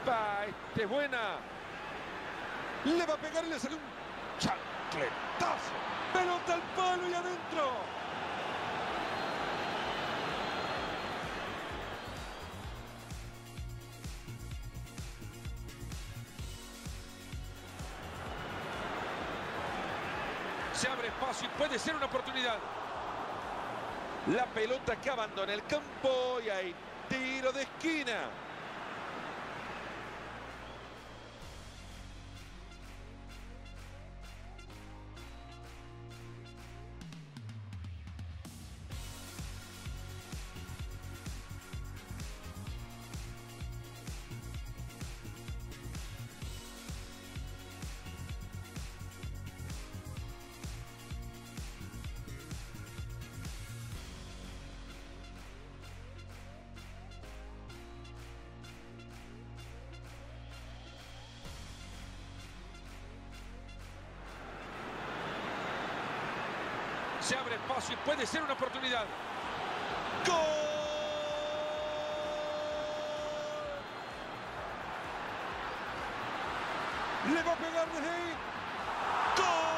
¡Epa! ¡Esta es buena! Le va a pegar y le sale un chancletazo. Pelota al palo y adentro. Se abre espacio y puede ser una oportunidad. La pelota que abandona el campo y hay tiro de esquina. Se abre espacio y puede ser una oportunidad. ¡Gol! Le va a pegar desde ahí. ¡Gol!